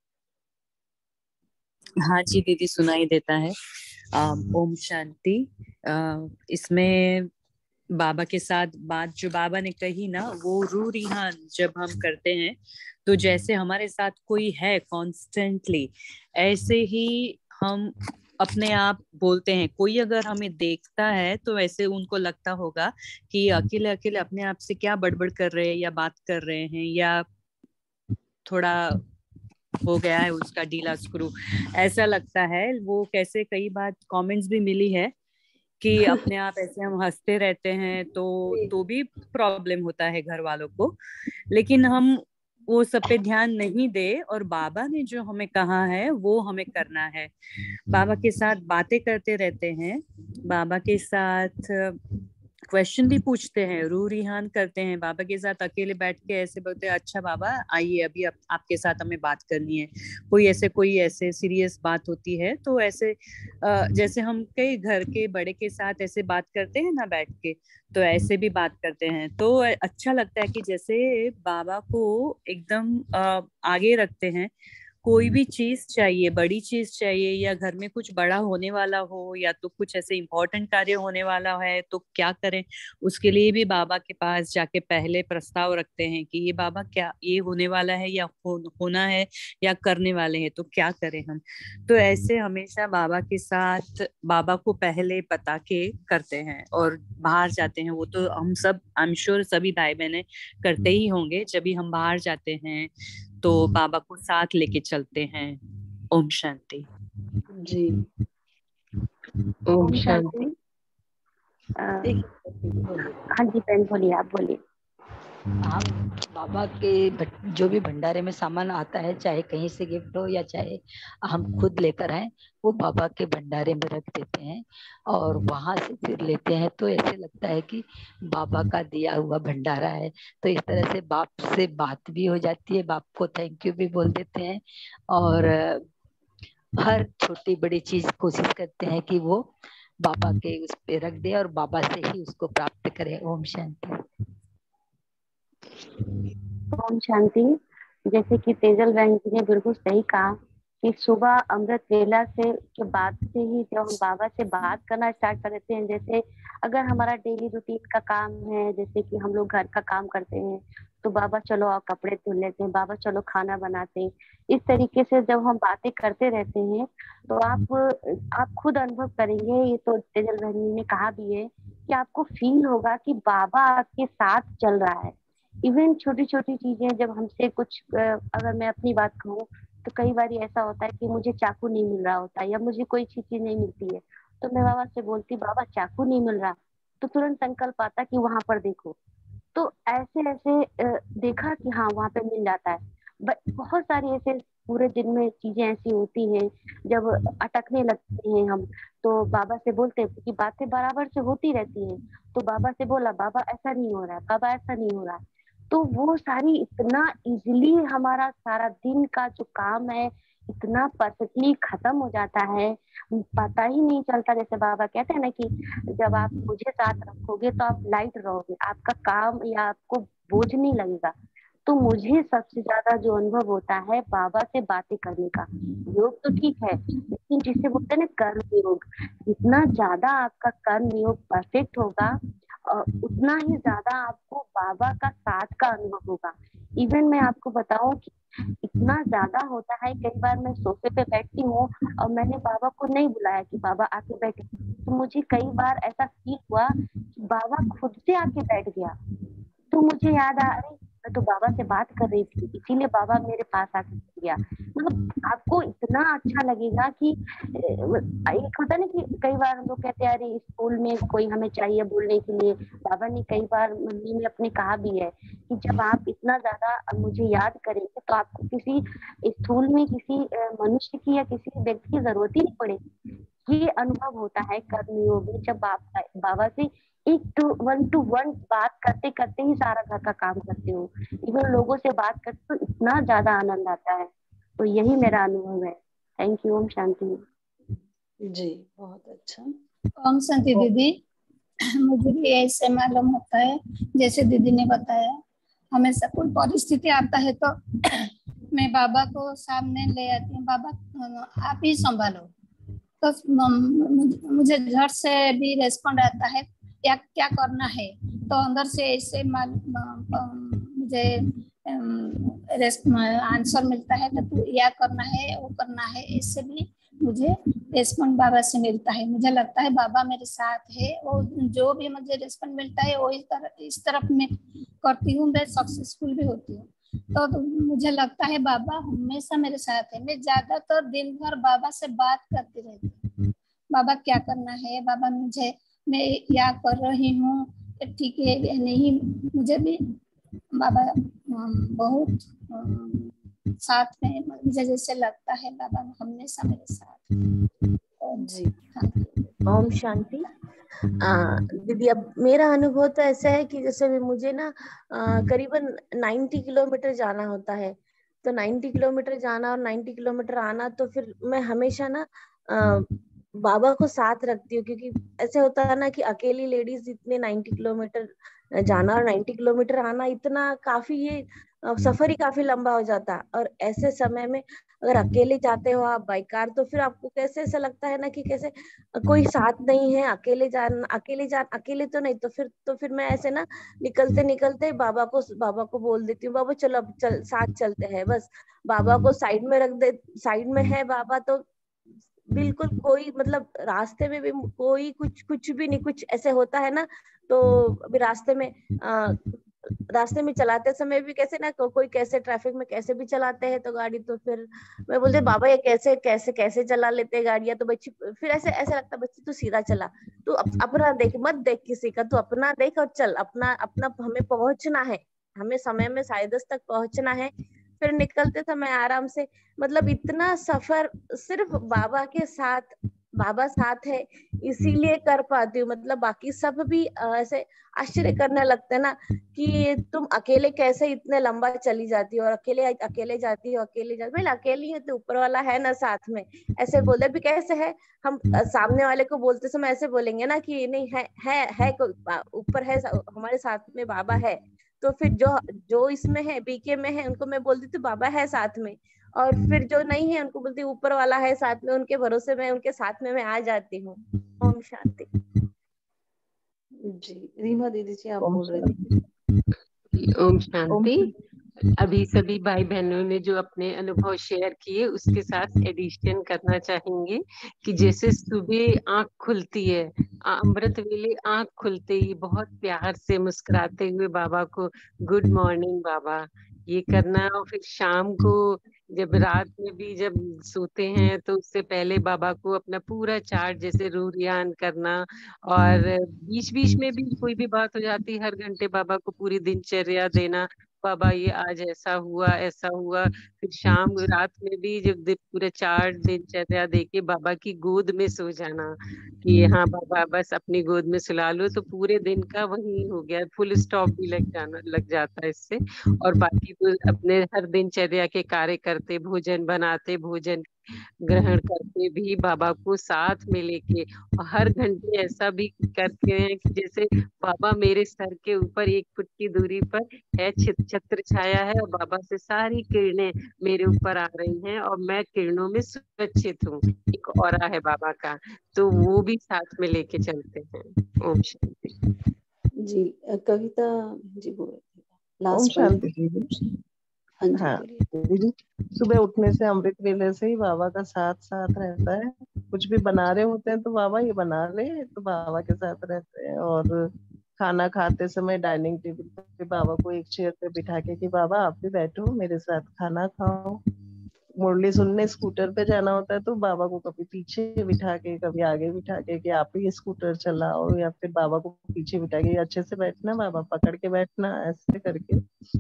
हाँ जी दीदी, सुनाई देता है। ओम शांति। इसमें बाबा के साथ बात जो बाबा ने कही ना, वो रू रिहान जब हम करते हैं तो जैसे हमारे साथ कोई है कॉन्स्टेंटली, ऐसे ही हम अपने आप बोलते हैं। कोई अगर हमें देखता है तो ऐसे उनको लगता होगा कि अकेले अकेले अपने आप से क्या बड़बड़ कर रहे हैं या बात कर रहे हैं, या थोड़ा हो गया है उसका ढीला स्क्रू, ऐसा लगता है। वो कैसे कई बार कमेंट्स भी मिली है कि अपने आप ऐसे हम हंसते रहते हैं तो तो भी प्रॉब्लम होता है घर वालों को, लेकिन हम वो सब पे ध्यान नहीं दे और बाबा ने जो हमें कहा है वो हमें करना है। बाबा के साथ बातें करते रहते हैं, बाबा के साथ क्वेश्चन भी पूछते हैं, रू रिहान करते हैं। बाबा के साथ अकेले बैठ के ऐसे बोलते हैं, अच्छा बाबा आइए अभी आप, आपके साथ हमें बात करनी है। कोई ऐसे कोई ऐसे सीरियस बात होती है तो ऐसे जैसे हम कई घर के बड़े के साथ ऐसे बात करते हैं ना बैठ के, तो ऐसे भी बात करते हैं। तो अच्छा लगता है कि जैसे बाबा को एकदम आगे रखते हैं। कोई भी चीज चाहिए, बड़ी चीज चाहिए या घर में कुछ बड़ा होने वाला हो या तो कुछ ऐसे इम्पोर्टेंट कार्य होने वाला है तो क्या करें, उसके लिए भी बाबा के पास जाके पहले प्रस्ताव रखते हैं कि ये बाबा क्या ये होने वाला है या हो, होना है या करने वाले हैं तो क्या करें हम। तो ऐसे हमेशा बाबा के साथ बाबा को पहले बता के करते हैं और बाहर जाते हैं। वो तो हम सब आई एम श्योर सभी भाई बहने करते ही होंगे। जब भी हम बाहर जाते हैं तो बाबा को साथ लेके चलते हैं। ओम शांति जी। ओम शांति। हाँ जी बहन बोलिए, आप बोलिए। हम बाबा के जो भी भंडारे में सामान आता है, चाहे कहीं से गिफ्ट हो या चाहे हम खुद लेकर आए, वो बाबा के भंडारे में रख देते हैं और वहां से फिर लेते हैं। तो ऐसे लगता है कि बाबा का दिया हुआ भंडारा है। तो इस तरह से बाप से बात भी हो जाती है, बाप को थैंक यू भी बोल देते हैं और हर छोटी बड़ी चीज कोशिश करते हैं कि वो बाबा के उस पे रख दे और बाबा से ही उसको प्राप्त करें। ओम शांति। ओम शांति। जैसे कि तेजल बहन जी ने बिल्कुल सही कहा कि सुबह अमृत वेला से के बाद से ही जब हम बाबा से बात करना स्टार्ट कर देते हैं, जैसे अगर हमारा डेली रूटीन का काम है, जैसे कि हम लोग घर का काम करते हैं तो बाबा चलो आप कपड़े धुल लेते हैं, बाबा चलो खाना बनाते हैं। इस तरीके से जब हम बातें करते रहते हैं तो आप आप खुद अनुभव करेंगे, ये तो तेजल बहन जी ने कहा भी है कि आपको फील होगा कि बाबा आपके साथ चल रहा है। इवन छोटी छोटी चीजें जब हमसे कुछ, अगर मैं अपनी बात कहूँ तो कई बार ऐसा होता है कि मुझे चाकू नहीं मिल रहा होता या मुझे कोई चीज नहीं मिलती है, तो मैं बाबा से बोलती बाबा चाकू नहीं मिल रहा, तो तुरंत संकल्प आता कि वहां पर देखो। तो ऐसे ऐसे देखा कि हाँ वहां पे मिल जाता है। बहुत सारी ऐसे पूरे दिन में चीजें ऐसी होती हैं जब अटकने लगते हैं हम, तो बाबा से बोलते हैं कि बातें बराबर से होती रहती हैं। तो बाबा से बोला बाबा ऐसा नहीं हो रहा है, बाबा ऐसा नहीं हो रहा है, तो वो सारी इतना इजीली हमारा सारा दिन का जो काम है इतना परफेक्टली खत्म हो जाता है, पता ही नहीं चलता। जैसे बाबा कहते हैं ना कि जब आप मुझे साथ रखोगे तो आप लाइट रहोगे, आपका काम या आपको बोझ नहीं लगेगा। तो मुझे सबसे ज्यादा जो अनुभव होता है बाबा से बातें करने का। योग तो ठीक है, लेकिन जिसे बोलते हैं ना कर्म योग, जितना ज्यादा आपका कर्म योग परफेक्ट होगा उतना ही ज्यादा आपको बाबा का साथ का अनुभव होगा। इवन मैं आपको बताऊं कि इतना ज्यादा होता है, कई बार मैं सोफे पे बैठती हूँ और मैंने बाबा को नहीं बुलाया कि बाबा आके बैठे, तो मुझे कई बार ऐसा फील हुआ कि बाबा खुद से आके बैठ गया। तो मुझे याद आ रही मैं तो बाबा से बात कर रही थी, इसीलिए बाबा मेरे पास आके बैठ गया। मतलब आपको इतना अच्छा लगेगा कि एक होता ना कि कई बार हम लोग कहते हैं अरे स्कूल में कोई हमें चाहिए बोलने के लिए, बाबा ने कई बार मम्मी में अपने कहा भी है कि जब आप इतना ज्यादा मुझे याद करेंगे तो आपको किसी स्थूल में किसी मनुष्य की या किसी व्यक्ति की जरूरत ही नहीं पड़ेगी। ये अनुभव होता है कर्मयोग में, जब आप बाबा से एक टू वन टू वन बात करते करते ही सारा घर का काम करते हो, इवन लोगों से बात करते तो इतना ज्यादा आनंद आता है। तो यही मेरा अनुभव है। Thank you. ओम शांति जी, बहुत अच्छा। ओम शांति दीदी, मुझे भी ऐसे मालूम होता है जैसे दीदी ने बताया, हमेशा कोई परिस्थिति आता है तो मैं बाबा को सामने ले आती हूँ, बाबा आप ही संभालो, तो मुझे घर से भी रेस्पॉन्ड आता है क्या क्या करना है, तो अंदर से ऐसे मुझे आंसर मिलता है कि तू यह करना है वो करना है, इससे भी मुझे रेस्पॉन्ड बाबा से मिलता है। मुझे लगता है बाबा मेरे साथ है और जो भी मुझे रेस्पॉन्ड मिलता है वो इस तरफ इस तरफ मैं करती हूँ, मैं सक्सेसफुल भी होती हूँ। तो, तो मुझे लगता है बाबा हमेशा मेरे साथ है। मैं ज्यादातर तो दिन भर बाबा से बात करती रहती हूँ, बाबा क्या करना है, बाबा मुझे मैं या कर रही हूँ ठीक है या नहीं। मुझे भी बाबा बहुत साथ में, मुझे जैसे लगता है बाबा हमेशा मेरे साथ। जी ओम शांति। दीदी अब मेरा अनुभव तो ऐसा है कि जैसे भी मुझे ना करीबन नब्बे किलोमीटर जाना होता है, तो नब्बे किलोमीटर जाना और नब्बे किलोमीटर आना, तो फिर मैं हमेशा ना आ, बाबा को साथ रखती हूँ, क्योंकि ऐसे होता है ना कि अकेली लेडीज इतने नब्बे किलोमीटर जाना और नब्बे किलोमीटर आना, इतना काफी ये सफर ही काफी लंबा हो जाता। और ऐसे समय में अगर अकेले जाते हो आप बाई कार, तो फिर आपको कैसे ऐसा लगता है ना कि कैसे कोई साथ नहीं है, अकेले जाना अकेले जा अकेले तो नहीं, तो फिर तो फिर मैं ऐसे ना निकलते निकलते बाबा को बाबा को बोल देती हूँ, बाबा चलो अब चल साथ चलते हैं। बस बाबा को साइड में रख दे, साइड में है बाबा, तो बिल्कुल कोई मतलब रास्ते में भी कोई कुछ कुछ भी नहीं, कुछ ऐसे होता है ना, तो अभी रास्ते में आ, रास्ते में चलाते समय भी कैसे ना को, कोई कैसे ट्रैफिक में कैसे भी चलाते हैं तो गाड़ी, तो फिर मैं बोलते बाबा ये कैसे कैसे कैसे चला लेते हैं गाड़ियां, तो बच्ची फिर ऐसे ऐसा लगता बच्ची तू सीधा चला, तू अप, अपना देख मत देख किसी का, तू अपना देख और चल, अपना अपना हमें पहुंचना है, हमें समय में साढ़े दस तक पहुंचना है। फिर निकलते समय आराम से, मतलब इतना सफर सिर्फ बाबा के साथ, बाबा साथ है इसीलिए कर पाती हूँ। मतलब बाकी सब भी ऐसे आश्चर्य करने लगते हैं ना कि तुम अकेले कैसे इतने लंबा चली जाती हो, और अकेले अकेले जाती हो अकेले जाती हो, अकेली है तो ऊपर वाला है ना साथ में, ऐसे बोले भी कैसे है। हम सामने वाले को बोलते समय ऐसे बोलेंगे ना कि नहीं है है है ऊपर है हमारे साथ में बाबा है, तो फिर जो जो इसमें है बीके में है उनको मैं बोल देती हूँ बाबा है साथ में, और फिर जो नहीं है उनको बोलती ऊपर वाला है साथ में, उनके भरोसे में उनके साथ में मैं आ जाती हूँ। ओम शांति। जी रीमा दीदी जी आप बोल रहे थे। ओम शांति। अभी सभी भाई बहनों ने जो अपने अनुभव शेयर किए उसके साथ एडिशन करना चाहेंगे कि जैसे सुबह आंख खुलती है, अमृत वेले आंख खुलते ही बहुत प्यार से मुस्कुराते हुए बाबा को गुड मॉर्निंग बाबा ये करना, और फिर शाम को जब रात में भी जब सोते हैं तो उससे पहले बाबा को अपना पूरा चार्ट जैसे रूरियान करना, और बीच बीच में भी कोई भी बात हो जाती हर घंटे बाबा को पूरी दिनचर्या देना, बाबा ये आज ऐसा हुआ ऐसा हुआ। फिर शाम रात में भी जब पूरे चार दिनचर्या देके बाबा की गोद में सो जाना कि हाँ बाबा बस अपनी गोद में सुला लो, तो पूरे दिन का वही हो गया, फुल स्टॉप भी लग जाना लग जाता है इससे। और बाकी तो अपने हर दिनचर्या के कार्य करते, भोजन बनाते, भोजन ग्रहण करके भी बाबा को साथ में लेके, और हर घंटे ऐसा भी करते हैं कि जैसे बाबा मेरे सर के ऊपर एक फुट की दूरी पर है, छित छत्र छाया है, और बाबा से सारी किरणें मेरे ऊपर आ रही हैं और मैं किरणों में सुरक्षित हूँ। एक ऑरा है बाबा का, तो वो भी साथ में लेके चलते हैं। ओम शांति। जी अ, कविता जी बोल रहे थे ओम लास्ट शांति पॉइंट। दीदी। हाँ जी हाँ बोलिए। दीदी, सुबह उठने से अमृत वेले से ही बाबा का साथ साथ रहता है। कुछ भी बना रहे होते हैं तो बाबा ये बना ले, तो बाबा के साथ रहते हैं। और खाना खाते समय डाइनिंग टेबल पे बाबा को एक चेयर पे बिठा के कि बाबा आप भी बैठो मेरे साथ खाना खाओ। मुरली सुनने स्कूटर पे जाना होता है तो बाबा को कभी पीछे बिठा के कभी आगे बिठा के कि आप ही स्कूटर चलाओ, या फिर बाबा को पीछे बिठा के अच्छे से बैठना बाबा, पकड़ के बैठना, ऐसे करके।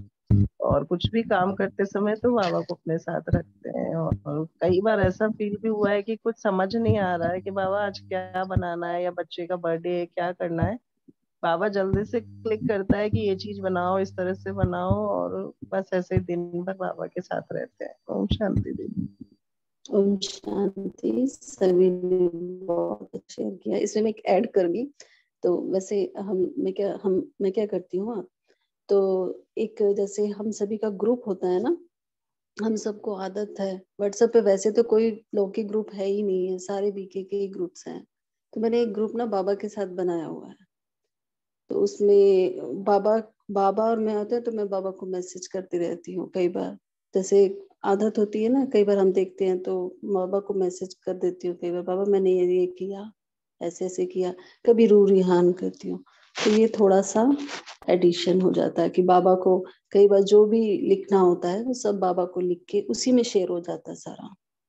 और कुछ भी काम करते समय तो बाबा को अपने साथ रखते हैं। और, और कई बार ऐसा फील भी हुआ है कि कुछ समझ नहीं आ रहा है कि बाबा आज क्या बनाना है, या बच्चे का बर्थडे है क्या करना है, बाबा जल्दी से क्लिक करता है कि ये चीज बनाओ, इस तरह से बनाओ, और बस ऐसे ही दिन भर बाबा के साथ रहते हैं। ओम शांति दीदी। ओम शांति। सभी ने बहुत अच्छा शेयर किया। इसमें मैं एक ऐड करूंगी। तो वैसे हम मैं क्या हम मैं क्या करती हूँ, तो एक जैसे हम सभी का ग्रुप होता है ना, हम सबको आदत है व्हाट्सएप पे, वैसे तो कोई लौकिक ग्रुप है ही नहीं है, सारे बीके के ही ग्रुप्स हैं। तो मैंने एक ग्रुप ना बाबा के साथ बनाया हुआ है। तो उसमें बाबा बाबा और मैं होते हैं, तो मैं बाबा को मैसेज करती रहती हूँ। कई बार जैसे आदत होती है ना, कई बार हम देखते हैं तो बाबा को मैसेज कर देती हूँ। कई बार बाबा मैंने ये ये किया, ऐसे ऐसे किया, कभी रू रिहान करती हूँ। तो ये थोड़ा सा एडिशन हो जाता है कि बाबा को कई बार जो भी लिखना होता है वो सब बाबा को लिख के उसी में शेयर हो जाता है, सारा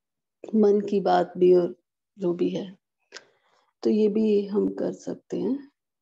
मन की बात भी और जो भी है। तो ये भी हम कर सकते हैं।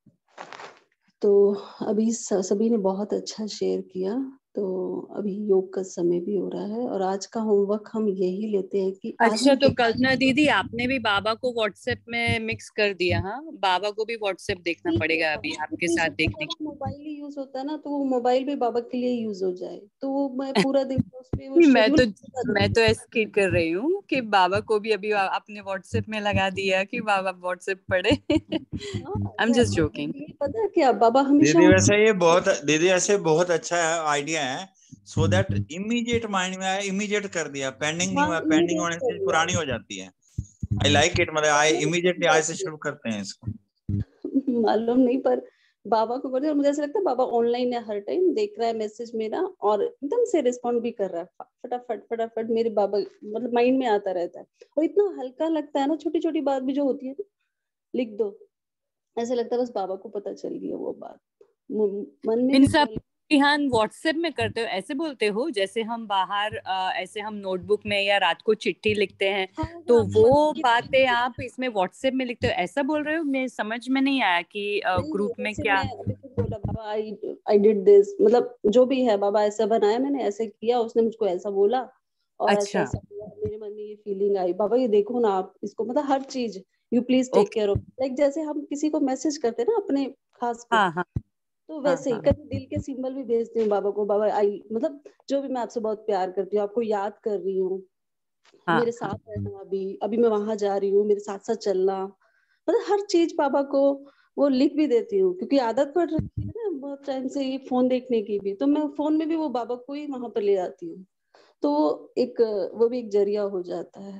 तो अभी सभी ने बहुत अच्छा शेयर किया। तो अभी योग का समय भी हो रहा है और आज का होमवर्क हम यही लेते हैं कि आज अच्छा, हम तो कल्पना दीदी आपने भी बाबा को व्हाट्सएप में मिक्स कर दिया। हाँ, बाबा को भी व्हाट्सएप देखना ठीक है, पड़ेगा हाँ, अभी आपके क्योंकि साथ सबसे देखने ज्यादा के मोबाइल ही यूज होता है ना, तो वो मोबाइल भी बाबा के लिए यूज हो जाए, तो वो मैं पूरा दिन उस पे वो लिए। मैं शेड्यूल तो मैं तो ऐसे कर रही हूँ कि बाबा को भी अभी आपने व्हाट्सएप में लगा दिया कि बाबा व्हाट्सएप पढ़े। आई एम मैं, जस्ट जोकिंग। ये पता है क्या, बाबा हमेशा दीदी वैसे ये बहुत दीदी ऐसे बहुत अच्छा आइडिया है, सो दैट इमीडिएट माइंड में आया, इमीडिएट कर दिया, पेंडिंग नहीं हुआ, पेंडिंग होने से पुरानी हो जाती है। आई लाइक इट, मतलब आई इमीडिएटली आज से शुरू करते हैं इसको। मालूम नहीं, पर बाबा को बोलते, और मुझे ऐसा लगता है बाबा ऑनलाइन है, हर टाइम देख रहा है मैसेज मेरा और एकदम से रिस्पॉन्ड भी कर रहा है, फटाफट फटाफट मेरे बाबा मतलब माइंड में आता रहता है। और इतना हल्का लगता है ना, छोटी छोटी बात भी जो होती है ना, लिख दो, ऐसा लगता है बस बाबा को पता चल गया वो बात, मन में भी सब ध्यान व्हाट्सएप में करते हो, ऐसे बोलते हो जैसे हम बाहर आ, ऐसे हम नोटबुक में या रात को चिट्ठी लिखते हैं। हाँ, तो हाँ, वो बातें आप इसमें व्हाट्सएप में लिखते हो, ऐसा बोल रहे हो? मैं समझ में नहीं आया कि ग्रुप में क्या। मैं अभी तो बोला बाबा आई आई डिड दिस, मतलब जो भी है बाबा ऐसा बनाया, मैंने ऐसे किया, उसने मुझको ऐसा बोला और अच्छा। ऐसा ऐसा हुआ, मेरे मन में ये फीलिंग आई, बाबा ये देखो ना आप इसको, मतलब हर चीज you please take care of, like जैसे हम किसी को मैसेज करते हैं ना अपने खास को, हाँ, हाँ, तो वैसे हाँ, ही कभी दिल के सिंबल भी भेजती हूँ बाबा को, बाबा आई मतलब जो भी, मैं आपसे बहुत प्यार करती हूँ, आपको याद कर रही हूँ, हाँ, मेरे साथ रहना, अभी अभी मैं वहां जा रही हूँ, मेरे साथ साथ चलना, मतलब हर चीज बाबा को वो लिख भी देती हूँ, क्योंकि आदत पड़ रखी है ना बहुत टाइम से ये फोन देखने की भी, तो मैं फोन में भी वो बाबा को ही वहां पर ले आती हूँ, तो एक वो भी एक जरिया हो जाता है।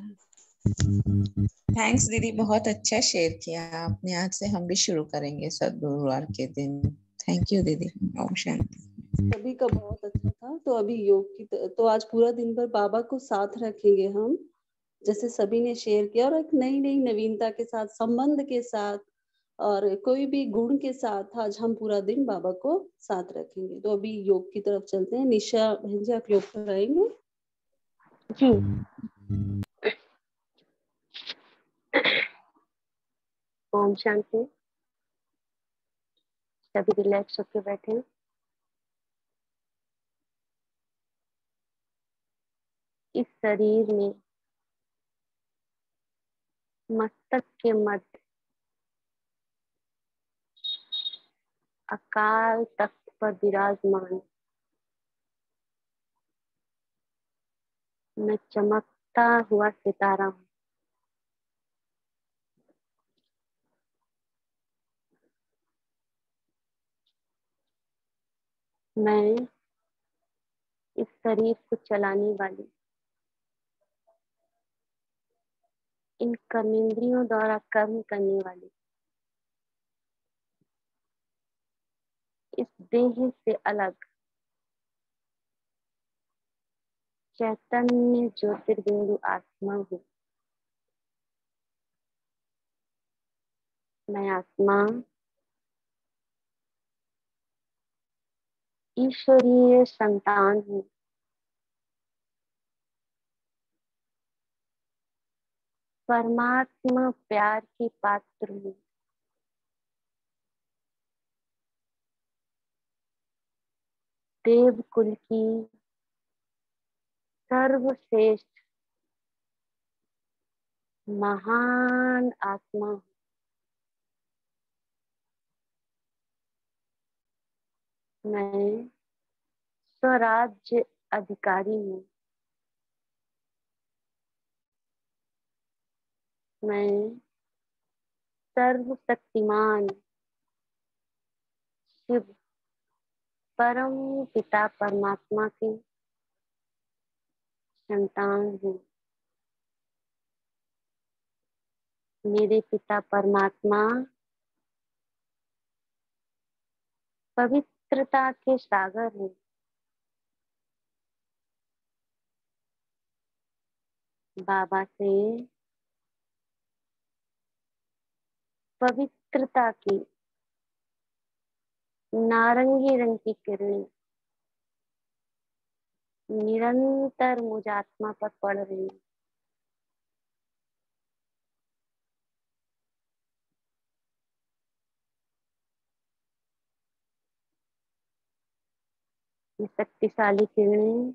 थैंक्स दीदी, बहुत अच्छा शेयर किया आपने। आज से हम भी शुरू करेंगे सद्गुरुवार के दिन। थैंक यू दीदी। ओम शांति। सभी का बहुत अच्छा था। तो अभी योग की तो आज पूरा दिन भर बाबा को साथ रखेंगे हम, जैसे सभी ने शेयर किया, और एक नई नई नवीनता के साथ, संबंध के साथ और कोई भी गुण के साथ आज हम पूरा दिन बाबा को साथ रखेंगे। तो अभी योग की तरफ चलते हैं। निशा बहन जी आप योग कराएंगे? जी। ओम शांति। सभी रिलैक्स होके बैठे। इस शरीर में मस्तक के मध्य अकाल तख्त पर विराजमान मैं चमक चमकता हुआ सितारा हूँ। मैं इस शरीर को चलाने वाली, इन कर्मेंद्रियों द्वारा कर्म करने वाली, इस देह से अलग चैतन्य ज्योतिर्बिंदु आत्मा हूँ। मैं आत्मा ईश्वरीय संतान हूँ। परमात्मा प्यार की पात्र हूँ। देव कुल की सर्वश्रेष्ठ महान आत्मा हूँ। मैं स्वराज्य अधिकारी हूँ। मैं सर्वशक्तिमान शिव परम पिता परमात्मा की संतान हूँ। मेरे पिता परमात्मा पवित्रता के सागर हैं। बाबा से पवित्रता की नारंगी रंग की किरणें निरंतर मुझ आत्मा पर पड़ रही हैं। ये शक्तिशाली किरणें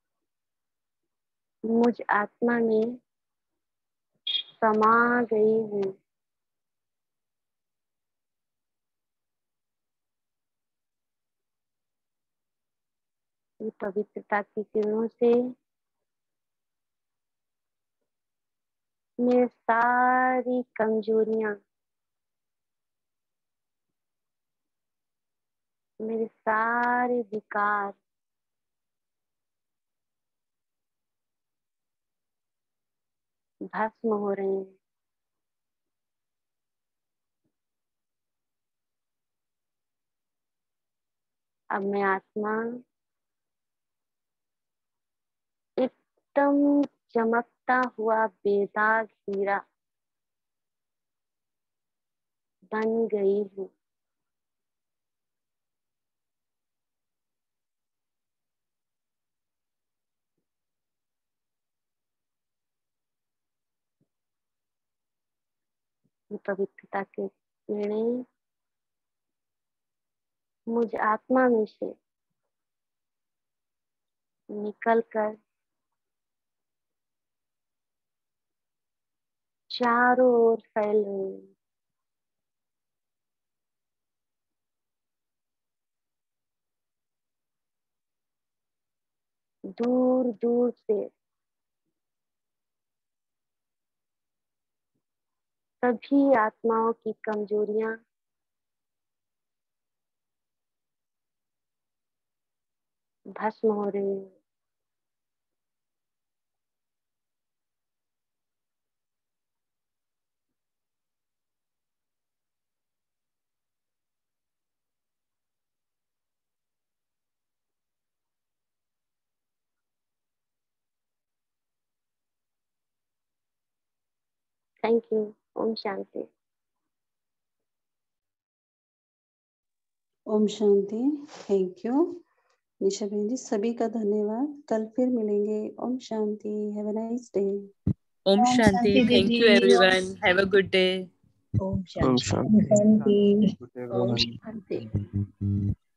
मुझ आत्मा में समा गई हैं। ये पवित्रता की किरणों से मेरी सारी कमजोरियां, मेरे सारे विकार भस्म हो रहे हैं। अब मैं आत्मा एकदम चमकता हुआ बेदाग हीरा बन गई हूँ। पवित्रता के किरणें मुझ आत्मा में से निकल कर चारों ओर फैल रही हैं। दूर दूर से सभी आत्माओं की कमजोरियां भस्म हो रही हैं। Thank you. ओम शांति। ओम शांति। थैंक यू निशा बहन जी, सभी का धन्यवाद। कल फिर मिलेंगे। ओम शांति। Have a nice day. ओम शांति। Thank you everyone. Have a good day. ओम ओम शांति। शांति। ओम शांति।